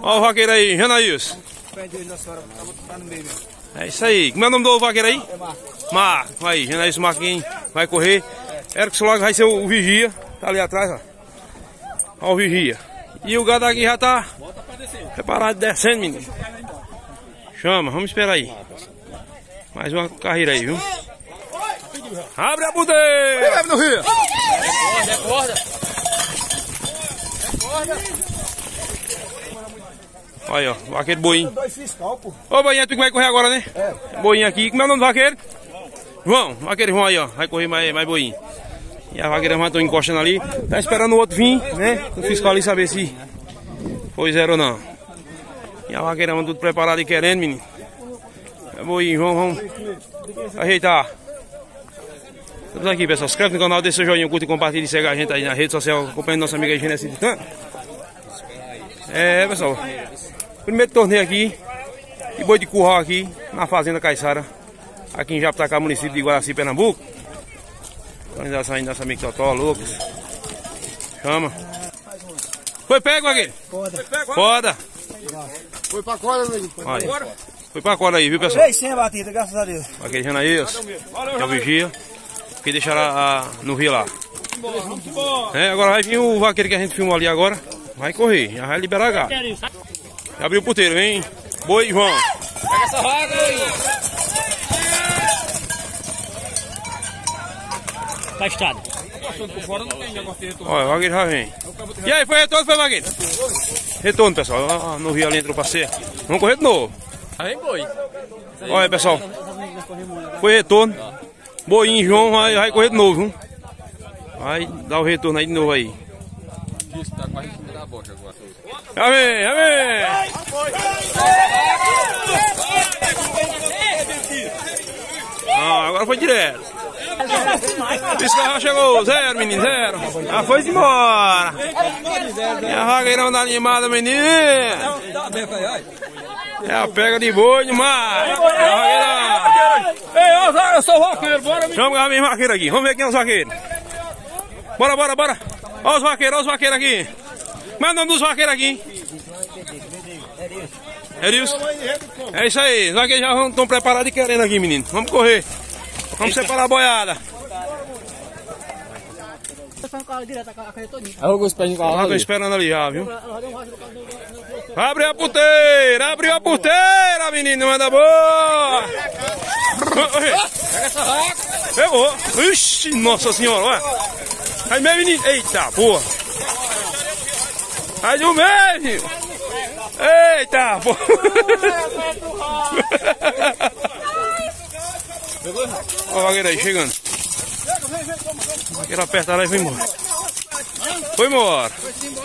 Olha o vaqueiro aí, Janaílson. É isso aí. Como é o nome do vaqueiro aí? Marco. Aí, Janaílson Marquinhos vai correr. Erickson logo vai ser o vigia. Tá ali atrás, ó. Olha o vigia. E o gado aqui já tá preparado descendo, menino. Chama, vamos esperar aí. Mais uma carreira aí, viu? Abre a budeira! Abre no rio! É corda! Olha, ó, vaqueiro boinho. Ô, boinho, tu que vai correr agora, né? É. Boinho aqui. Como é o nome do vaqueiro? João, vaqueiro João aí, ó. Vai correr mais boinho. E a vaqueira já estão encostando ali. Tá esperando o outro vir, né? O fiscal ali saber se foi zero ou não. E a vaqueira tudo preparado e querendo, menino. É boinho, vamos ajeitar. Estamos aqui, pessoal. Se inscreve no canal, deixa seu joinha, curte e compartilha e segue a gente aí na rede social, acompanhando nossa amiga Genesi de Canto. É, pessoal. Primeiro torneio aqui de boi de curral aqui na Fazenda Caiçara, aqui em Japitacá, município de Guaraci, Pernambuco. Organização aí nossa amiga Totó, Lucas. Chama. Foi pego aqui? Foda. Foi pra corda, meu. Foi pra corda aí, viu, pessoal? 300 batidas, graças a Deus. Aqui, Janaílson. Que é o vigia. Que deixaram no rio lá. É, agora vai vir o vaqueiro que a gente filmou ali agora. Vai correr, já vai liberar gado. Já abriu o puteiro, vem. Boi, João. Pega essa vaga aí. Tá estrada. Olha, o vaqueiro já vem. E aí, foi retorno, foi, vaqueiro? Retorno, pessoal. No rio ali entrou pra ser. Vamos correr de novo. Aí, boi. Olha, pessoal. Foi retorno. Boinho, João, vai correr de novo, viu? Vai dar o retorno aí de novo aí. Já vem, já vem! Ah, agora foi direto. Esse carro chegou, zero, menino, zero. Já foi embora. E a vaqueirão da animada, menino. É a pega de boi demais. Ei, eu sou o vaqueiro, bora, menino. Chama o vaqueiro aqui, vamos ver quem é os vaqueiros. Bora, bora, bora. Olha os vaqueiros aqui. Como é o nome dos vaqueiros aqui? Erilson. É isso aí, os vaqueiros já estão preparados e querendo aqui, menino. Vamos correr. Vamos separar a boiada. Estou esperando ali já, viu? Abre a puteira, abriu a puteira, menino, manda boa. Pega essa vaca. Pegou. Ixi, nossa senhora, olha. Aí meu menino, eita, porra. Aí do meio. Eita, porra. Olha o vaqueiro aí, chegando. O vaqueiro aperta lá e foi embora. Foi embora.